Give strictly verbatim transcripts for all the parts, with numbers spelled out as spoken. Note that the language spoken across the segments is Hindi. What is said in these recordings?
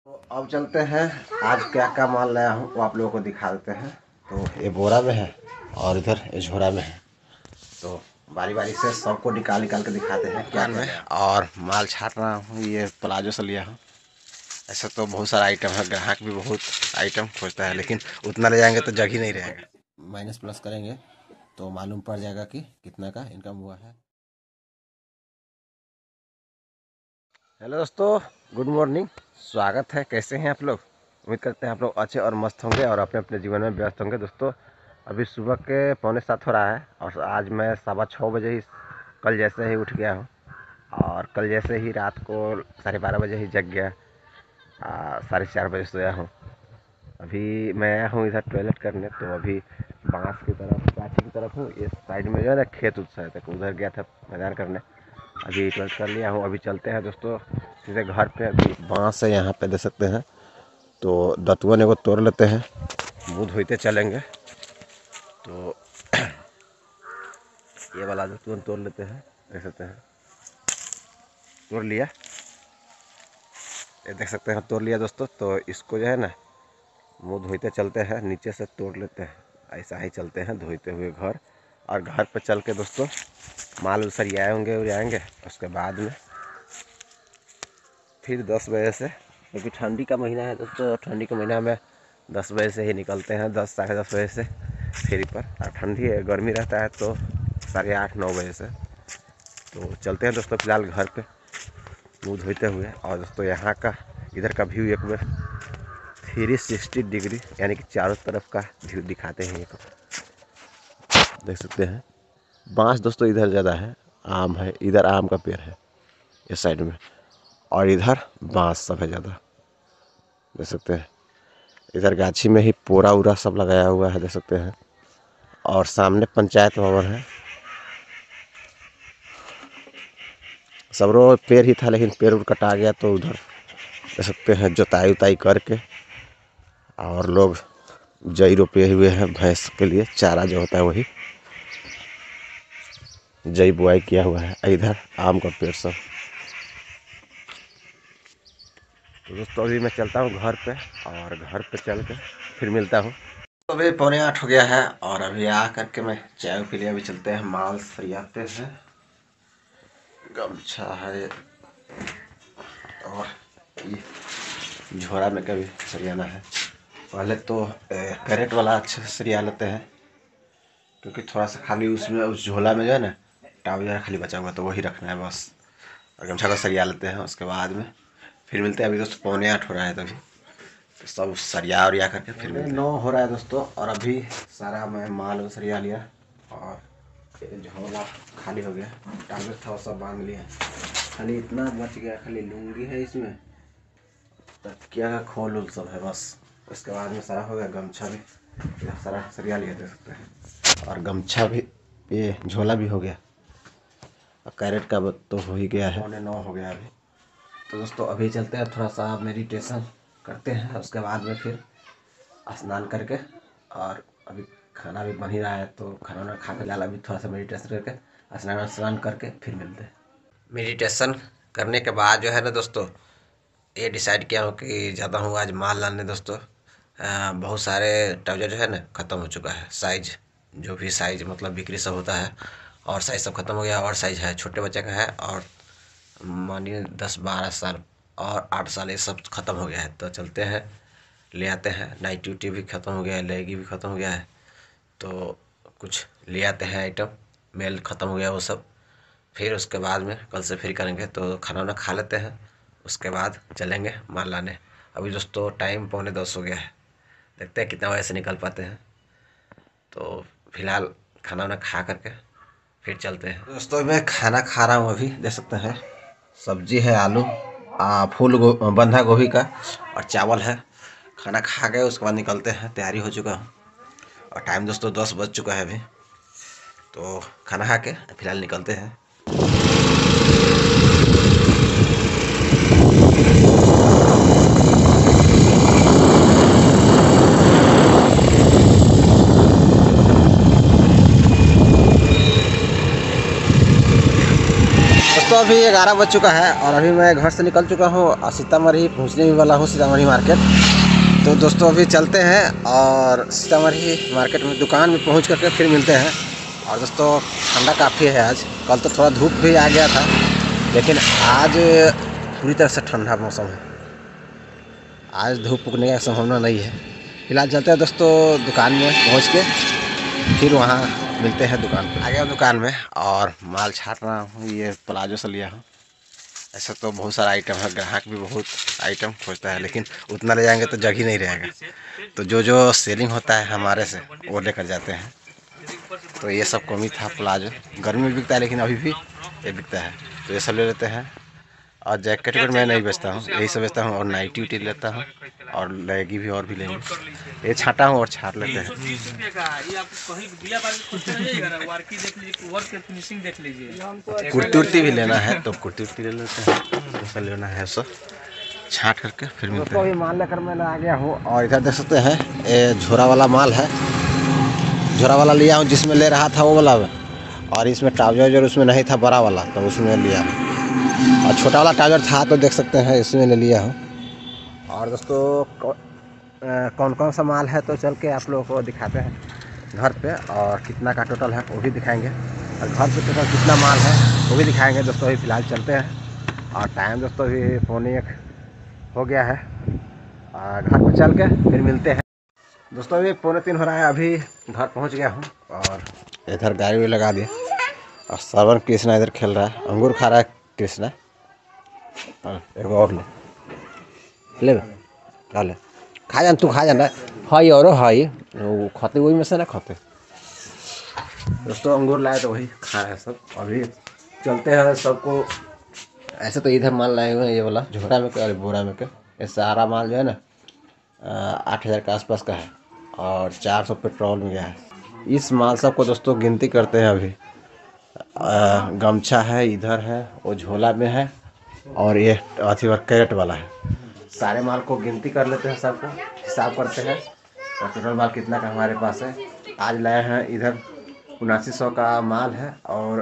तो अब चलते हैं, आज क्या क्या माल लाया हूँ वो आप लोगों को दिखा देते हैं। तो ये बोरा में है और इधर ये झोरा में है, तो बारी बारी से सबको निकाल निकाल के दिखाते हैं क्या में। और माल छाट रहा हूँ, ये प्लाजो से लिया हूँ। ऐसा तो बहुत सारा आइटम है, ग्राहक भी बहुत आइटम खोजता है, लेकिन उतना ले जाएंगे तो जगह ही नहीं रहेगा। माइनस प्लस करेंगे तो मालूम पड़ जाएगा कि कितना का इनकम हुआ है। हेलो दोस्तों, गुड मॉर्निंग, स्वागत है। कैसे हैं आप लोग? उम्मीद करते हैं आप लोग अच्छे और मस्त होंगे और अपने अपने जीवन में व्यस्त होंगे। दोस्तों अभी सुबह के पौने सात हो रहा है और आज मैं सवा छः बजे ही कल जैसे ही उठ गया हूँ और कल जैसे ही रात को साढ़े बारह बजे ही जग गया, साढ़े चार बजे सोया हूँ। अभी मैं आया हूँ इधर टॉयलेट करने, तो अभी बांस की तरफ काठी की तरफ हूँ। इस साइड में जो है ना खेत उस साइड तक उधर गया था मैदान करने, अभी टॉयलेट कर लिया हूँ। अभी चलते हैं दोस्तों सीधे घर पे। अभी बांस है यहाँ पे, दे सकते हैं, तो दतुअन को तोड़ लेते हैं, मुँह धोते चलेंगे। तो ये वाला दतुअन तोड़ लेते हैं, देख सकते हैं, तोड़ लिया, ये देख सकते हैं तोड़ लिया दोस्तों। तो इसको जो है ना मुँह धोते चलते हैं, नीचे से तोड़ लेते हैं, ऐसा ही चलते हैं धोते हुए घर। और घर पर चल के दोस्तों माल सरियाए होंगे उड़ाएंगे, उसके बाद में फिर दस बजे से, क्योंकि ठंडी का महीना है दोस्तों, ठंडी के महीना में दस बजे से ही निकलते हैं, दस साढ़े दस बजे से फेरी पर। और ठंडी गर्मी रहता है तो साढ़े आठ नौ बजे से। तो चलते हैं दोस्तों फिलहाल घर पे मुँह धोते हुए। और दोस्तों यहाँ का इधर का व्यू एक बार थ्री सिक्सटी डिग्री यानी कि चारों तरफ का व्यू दिखाते हैं। ये देख सकते हैं बांस दोस्तों इधर ज़्यादा है, आम है, इधर आम का पेड़ है इस साइड में, और इधर बांस सब है ज़्यादा, देख सकते हैं। इधर गाछी में ही पोरा उरा सब लगाया हुआ है, देख सकते हैं। और सामने पंचायत भवन है। सब रो पेड़ ही था, लेकिन पेड़ उड़ कटा गया, तो उधर देख सकते हैं जोताई उताई करके और लोग जई रोपे हुए हैं भैंस के लिए, चारा जो होता है वही जई बुआई किया हुआ है। इधर आम का पेड़ सब। तो दोस्तों अभी मैं चलता हूँ घर पे, और घर पे चल के फिर मिलता हूँ। तो अभी पौने आठ हो गया है और अभी आ करके मैं चाय पी लिया। अभी चलते हैं माल सरियाते हैं, गमछा है और ये झोरा में कभी सरियाना है। पहले तो कैरेट वाला अच्छे से सरिया लेते हैं, क्योंकि थोड़ा सा खाली उसमें उस झोला में जो है ना टावल खाली बचा हुआ, तो वही रखना है बस। और गमछा को सरिया लेते हैं, उसके बाद में फिर मिलते हैं। अभी दोस्तों पौने आठ हो रहा है, तभी तो सब सरिया उरिया करके फिर मिलते हैं। नौ हो रहा है दोस्तों और अभी सारा मैं माल सरिया लिया और झोला खाली हो गया, टावल था वो सब बांध लिया, खाली इतना बच गया, खाली लुंगी है इसमें, तकिया का खोल उल सब है बस। उसके बाद में सारा हो गया। गमछा भी सारा सरिया लिया, दे सकते हैं, और गमछा भी, ये झोला भी हो गया, और कैरेट का तो हो ही गया है, पौने नौ हो गया अभी। तो दोस्तों अभी चलते हैं, थोड़ा सा मेडिटेशन करते हैं, उसके बाद में फिर स्नान करके, और अभी खाना भी बन ही रहा है, तो खाना वाना खा के अभी थोड़ा सा मेडिटेशन करके स्नान स्नान करके फिर मिलते हैं। मेडिटेशन करने के बाद जो है ना दोस्तों, ये डिसाइड किया हूँ कि ज़्यादा हूँ आज माल लाने दोस्तों। आ, बहुत सारे ट्राउजर जो है ना ख़त्म हो चुका है, साइज जो भी साइज मतलब बिक्री सब होता है, और साइज सब ख़त्म हो गया। और साइज है छोटे बच्चे का है, और मानिए दस बारह साल और आठ साल ये सब ख़त्म हो गया है। तो चलते हैं ले आते हैं। नाइटी उटी भी ख़त्म हो गया है, लेगी भी ख़त्म हो गया है, तो कुछ ले आते हैं आइटम। मेल ख़त्म हो गया वो सब, फिर उसके बाद में कल से फिर करेंगे। तो खाना वाना खा लेते हैं, उसके बाद चलेंगे माल लाने। अभी दोस्तों टाइम पौने दस हो गया है, देखते हैं कितना बजे से निकल पाते हैं। तो फिलहाल खाना वाना खा करके फिर चलते हैं। दोस्तों मैं खाना खा रहा हूँ अभी, देख सकते हैं, सब्जी है आलू आ, फूल गो बंधा गोभी का, और चावल है। खाना खा गए उसके बाद निकलते हैं, तैयारी हो चुका हूँ, और टाइम दोस्तों दस बज चुका है अभी। तो खाना खा के फिलहाल निकलते हैं। दोस्तों अभी ग्यारह बज चुका है और अभी मैं घर से निकल चुका हूँ और सीतामढ़ी पहुँचने भी वाला हूँ, सीतामढ़ी मार्केट। तो दोस्तों अभी चलते हैं और सीतामढ़ी मार्केट में दुकान में पहुँच करके फिर मिलते हैं। और दोस्तों ठंडा काफ़ी है आज, कल तो थोड़ा धूप भी आ गया था, लेकिन आज पूरी तरह से ठंडा मौसम है। आज धूप उगने का संभावना नहीं है। फिलहाल चलते हैं दोस्तों दुकान में पहुँच के, फिर वहाँ मिलते हैं दुकान पे। आ गया दुकान में और माल छाट रहा हूँ। ये प्लाजो से लिया हूँ। ऐसा तो बहुत सारा आइटम है, ग्राहक भी बहुत आइटम खोजता है, लेकिन उतना ले जाएंगे तो जगह ही नहीं रहेगा। तो जो जो सेलिंग होता है हमारे से वो लेकर जाते हैं। तो ये सब कमी था। प्लाजो गर्मी में बिकता है, लेकिन अभी भी ये बिकता है, तो ये सब ले लेते हैं। और जैकेट वैकेट मैं नहीं बेचता हूँ, यही सब बेचता हूँ। और नाइटी उटी लेता हूँ और लेगी भी और भी लेंगे। ये छाटा हूँ और छाट लेते हैं। कुर्ती उर्ती भी लेना है तो कुर्ती उर्ती ले लेते हैं। जैसा लेना है सब छाट करके फिर मिलते हैं। अभी माल लेकर मैं आ गया हूँ और इधर देख सकते हैं ये झोरा वाला माल है। झोरा वाला लिया हूँ, जिसमें ले रहा था वो वाला, और इसमें ट्राउजर उसमें नहीं था बड़ा वाला, तो उसमें लिया हूँ। और छोटा वाला ट्राउजर था तो देख सकते हैं इसमें ले लिया हूँ। और दोस्तों कौन कौन सा माल है तो चल के आप लोगों को दिखाते हैं घर पे, और कितना का टोटल है वो भी दिखाएंगे, और घर पे टोटल कितना माल है वो भी दिखाएंगे। दोस्तों अभी फ़िलहाल चलते हैं और टाइम दोस्तों अभी पौने एक हो गया है, और घर पर चल के फिर मिलते हैं। दोस्तों अभी पौने तीन हो रहा है, अभी घर पहुंच गया हूं और इधर गाड़ी भी लगा दिया। और श्रवण कृष्णा इधर खेल रहा है, अंगूर खा रहा है कृष्णा। एक और ले ले खा ले, खा जान तू, खा जाना हाई और हाई वो खाते, वही में से ना खाते। दोस्तों अंगूर लाए तो वही खा रहे हैं सब। अभी चलते हैं सबको। ऐसे तो इधर माल लाए हुए हैं, ये वाला झोटा में क्या बोरा में क्या, ये सारा माल जो है ना आठ हज़ार के आसपास का है और चार सौ पेट्रोल में गया है। इस माल सब को दोस्तों गिनती करते हैं। अभी आ, गमछा है, इधर है, वो झोला में है, और ये अथी वर्क कैरेट वाला है। सारे माल को गिनती कर लेते हैं, सबको हिसाब करते हैं और टोटल माल कितना का हमारे पास है। आज लाए हैं इधर उनासी सौ का माल है और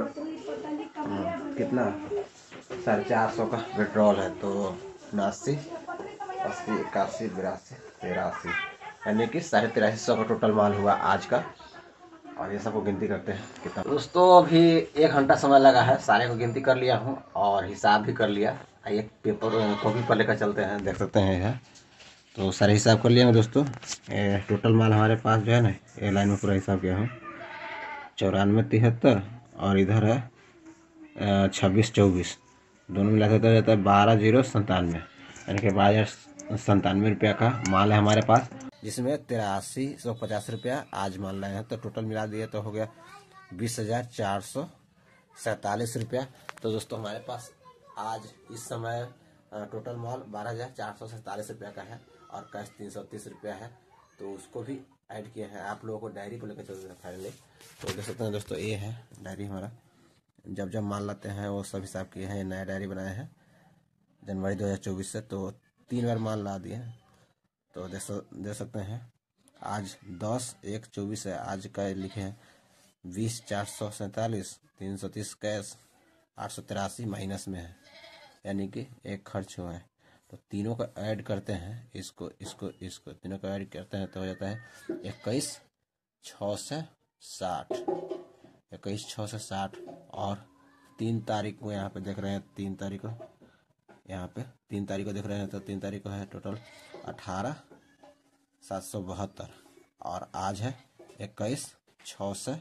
कितना साढ़े चार सौ का पेट्रोल है। तो उनासी अस्सी इक्यासी बिरासी तिरासी यानी कि साढ़े तिरासी सौ का टोटल माल हुआ आज का। और ये सबको गिनती करते हैं कितना। दोस्तों अभी एक घंटा समय लगा है, सारे को गिनती कर लिया हूँ और हिसाब भी कर लिया। एक पेपर कॉपी पर लेकर चलते हैं, देख सकते हैं यह। तो सारे हिसाब कर लिया दोस्तों। ये टोटल माल हमारे पास जो है ना, ये लाइन में पूरा हिसाब किया हूँ। चौरानवे तिहत्तर और इधर है छब्बीस चौबीस, दोनों मिला के जाता है बारह जीरो संतानवे, यानी कि बारह हज़ार संतानवे रुपया का माल है हमारे पास, जिसमें तिरासी सौ पचास रुपया आज माल लाए हैं। तो टोटल मिला दिए तो हो गया बीस हज़ार चार सौ सैंतालीस रुपया। तो दोस्तों हमारे पास आज इस समय टोटल माल बारह हज़ार चार सौ सैंतालीस रुपया का है और कैश तीन सौ तीस रुपया है। तो उसको भी ऐड किए हैं। आप लोगों को डायरी को लेकर चलते हैं फाइनली। तो देख सकते हैं दोस्तों ये है डायरी हमारा, जब जब माल लाते हैं वो सब हिसाब किए हैं। नया डायरी बनाए हैं जनवरी दो हज़ार चौबीस से, तो तीन बार माल ला दिए हैं। तो देख देख सकते हैं आज दस एक चौबीस है, आज का लिखे हैं बीस चार सौ सैंतालीस, तीन सौ तीस कैश, आठ सौ तिरासी माइनस में है, यानी कि एक खर्च हुआ है। तो तीनों का ऐड करते हैं, इसको इसको इसको तीनों का ऐड करते हैं तो हो जाता है इक्कीस छः से साठ, इक्कीस छः से साठ। और तीन तारीख को यहाँ पे देख रहे हैं, तीन तारीख को यहाँ पे तीन तारीख को देख रहे हैं, तो तीन तारीख को है टोटल अठारह सात सौ बहत्तर, और आज है इक्कीस छः से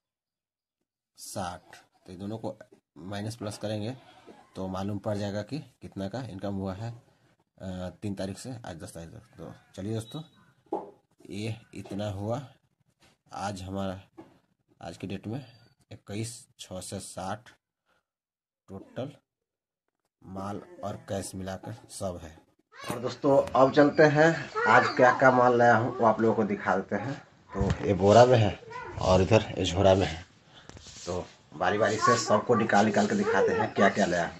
साठ। तो दोनों को माइनस प्लस करेंगे तो मालूम पड़ जाएगा कि कितना का इनकम हुआ है तीन तारीख से आज दस तारीख तक। तो चलिए दोस्तों, ये इतना हुआ आज हमारा, आज की डेट में इक्कीस छः से साठ टोटल माल और कैश मिलाकर सब है। और दोस्तों अब चलते हैं, आज क्या क्या माल लाया हूँ वो आप लोगों को दिखा देते हैं। तो ये बोरा में है और इधर ये झोरा में है, तो बारी बारी से सबको निकाल निकाल के दिखाते हैं क्या क्या लाया।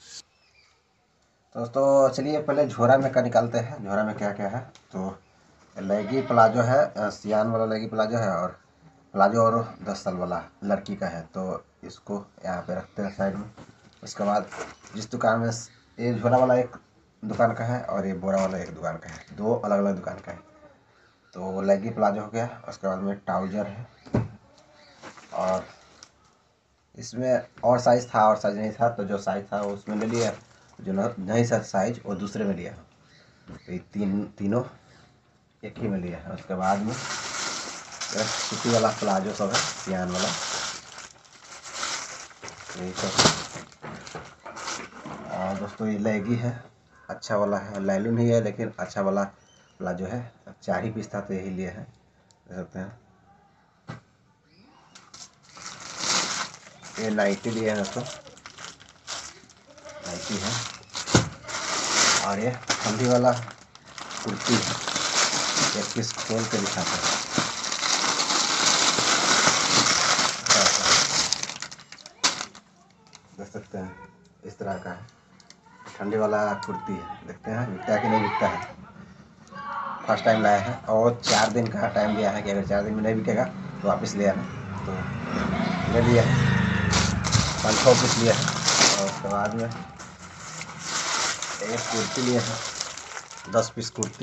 दोस्तों चलिए पहले झोरा में का निकालते हैं, झोरा में क्या क्या है। तो लेगी प्लाजो है, सियान वाला लेगी प्लाजो है, और प्लाजो और दस साल वाला लड़की का है। तो इसको यहाँ पे रखते हैं साइड में। उसके बाद जिस दुकान में ये झोला वाला एक दुकान का है और ये बोरा वाला एक दुकान का है, दो अलग अलग दुकान का है। तो वो लेगी प्लाजो हो गया। उसके बाद में ट्राउजर है और इसमें और साइज़ था और साइज़ नहीं था, तो जो साइज़ था वो उसमें ले लिया, जो नहीं था साइज़ वो दूसरे में लिया। तो ये तीन तीनों एक ही में लिया है। उसके बाद में सूती वाला प्लाजो सब है, सियान वाला, यही सब। और दोस्तों ये लेगी है, अच्छा वाला है, लैलून ही है लेकिन अच्छा वाला प्लाजो है। चार ही पीस था तो यही लिए हैं, देख सकते हैं। ये नाइटी लिए है दोस्तों, नाइटी है। और ये ठंडी वाला कुर्ती है, एक पीस खोल के दिखाते हैं। देख सकते हैं इस तरह का है, ठंडी वाला कुर्ती है। देखते हैं बिकता है कि नहीं बिकता है। फर्स्ट टाइम लाया है और चार दिन का टाइम दिया है कि अगर चार दिन में नहीं बिकेगा तो वापस ले आना। तो ले लिया है, पाँच छः पीस लिया है। और उसके बाद में एक कुर्ती लिया है, दस पीस कुर्ती।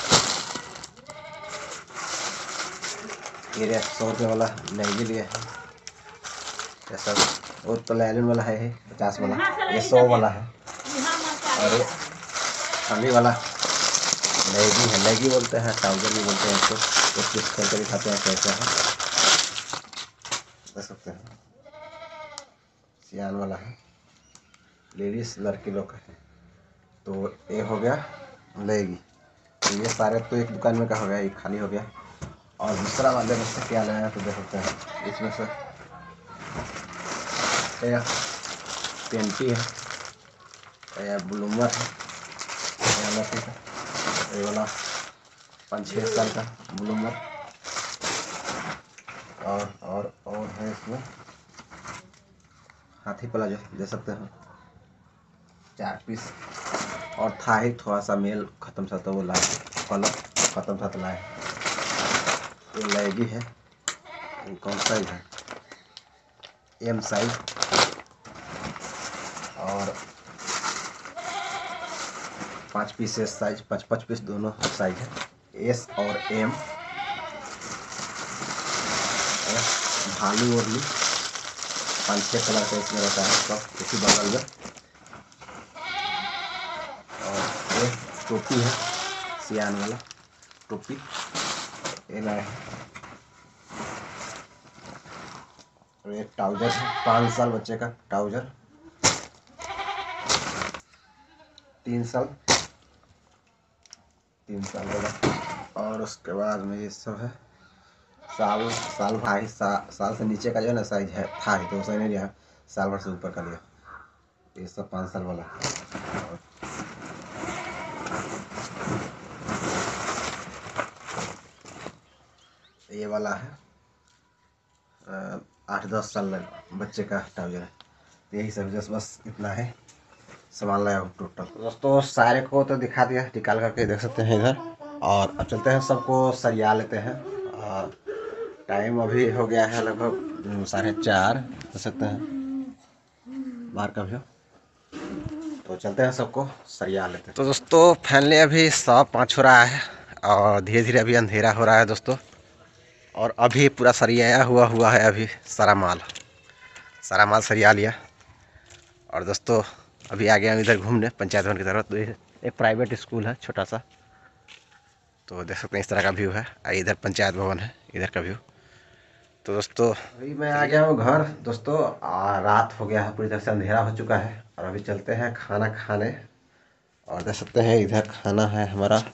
ये सौ रुपये वाला लेगी लिया है, ये सब। और तो लैलन वाला है पचास वाला, ये सौ वाला है। और ये ठंडी वाला लेगी है, लेगी बोलते हैं, ट्राउजर भी बोलते हैं इसको। एक पीस खोल कर दिखाते हैं कैसे है, देख सकते हैं। सियान वाला है, लेडीज लड़के लोग का है। तो ये हो गया लेगी। तो ये सारे तो एक दुकान में का हो गया, ये खाली हो गया। और दूसरा वाले में से क्या लाया तो देख सकते हैं। इसमें से पेंटी है, ब्लूमर है, ये वाला पाँच छः साल का ब्लूमर। और और और है इसमें हाथी प्लाजो, दे सकते हैं, चार पीस। और था ही थोड़ा सा मेल ख़त्म था तो वो लाए, कलर ख़त्म था तो लाए। ये लेगी है, कौन साइज है, एम साइज। और पाँच पीस एस साइज, पाँच पाँच पीस दोनों साइज है, एस और एम। भालू ओरली पाँच छः कलर का इसमें रहता है, सब इसी बगल में। और ये टोपी है, सियान वाला टोपी, ये लाए हैं। और एक ट्राउजर है, पाँच साल बच्चे का ट्राउजर, तीन साल तीन साल वाला। और उसके बाद में ये सब है, साल साल भाई सा, साल से नीचे का जो है ना साइज है था ही, तो वो सही नहीं लिया, साल भर से ऊपर का लिया। ये सब पाँच साल वाला। और ये वाला है आठ दस साल बच्चे का ट्राउजर है। तो यही सब जस्ट बस इतना है सामान लाया हूँ टोटल। दोस्तों सारे को तो दिखा दिया, निकाल करके देख सकते हैं इधर। और अब चलते हैं, सबको सरिया लेते हैं। और टाइम अभी हो गया है लगभग साढ़े चार, देख सकते हैं बाहर का भी। तो चलते हैं, सबको सरिया लेते हैं। तो दोस्तों फाइनली अभी सवा पाँच हो रहा है और धीरे धीरे अभी अंधेरा हो रहा है दोस्तों। और अभी पूरा सरियाया हुआ हुआ है, अभी सारा माल सारा माल सरिया लिया। और दोस्तों अभी आ गया इधर घूमने पंचायत भवन की तरफ। तो एक प्राइवेट स्कूल है छोटा सा, तो देख सकते हैं इस तरह का व्यू है। इधर पंचायत भवन है, इधर का व्यू। तो दोस्तों अभी मैं आ गया हूँ घर दोस्तों, रात हो गया है, पूरी तरह से अंधेरा हो चुका है। और अभी चलते हैं खाना खाने। और देख सकते हैं इधर खाना है हमारा,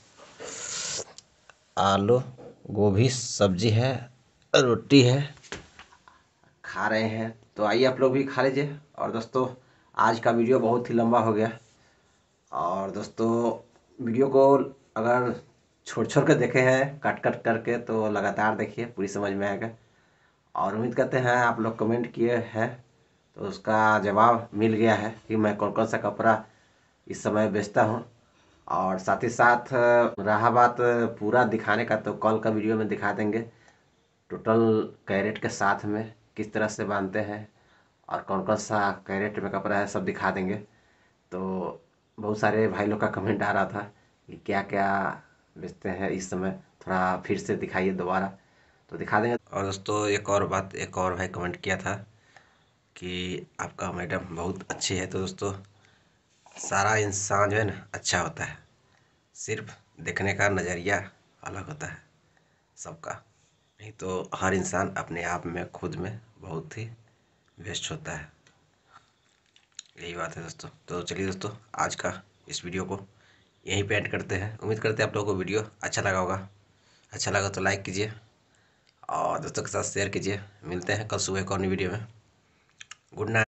आलू गोभी सब्जी है, रोटी है, खा रहे हैं। तो आइए आप लोग भी खा लीजिए। और दोस्तों आज का वीडियो बहुत ही लंबा हो गया। और दोस्तों वीडियो को अगर छोड़ छोड़ कर देखे हैं, कट कट करके, तो लगातार देखिए, पूरी समझ में आएगा। और उम्मीद करते हैं आप लोग कमेंट किए हैं तो उसका जवाब मिल गया है कि मैं कौन कौन सा कपड़ा इस समय बेचता हूं। और साथ ही साथ रहा बात पूरा दिखाने का, तो कल का वीडियो में दिखा देंगे टोटल कैरेट के साथ में किस तरह से बांधते हैं और कौन कौन सा कैरेट में कपड़ा है सब दिखा देंगे। तो बहुत सारे भाई लोग का कमेंट आ रहा था कि क्या क्या बेचते हैं इस समय, थोड़ा फिर से दिखाइए दोबारा, तो दिखा देंगे। और दोस्तों एक और बात, एक और भाई कमेंट किया था कि आपका मैडम बहुत अच्छी है। तो दोस्तों सारा इंसान जो है ना अच्छा होता है, सिर्फ देखने का नज़रिया अलग होता है सबका, नहीं तो हर इंसान अपने आप में खुद में बहुत ही बेस्ट होता है। यही बात है दोस्तों। तो चलिए दोस्तों आज का इस वीडियो को यहीं पे एंड करते हैं। उम्मीद करते हैं आप लोगों को वीडियो अच्छा लगा होगा। अच्छा लगा तो लाइक कीजिए और दोस्तों के साथ शेयर कीजिए। मिलते हैं कल सुबह एक और नई वीडियो में। Good night.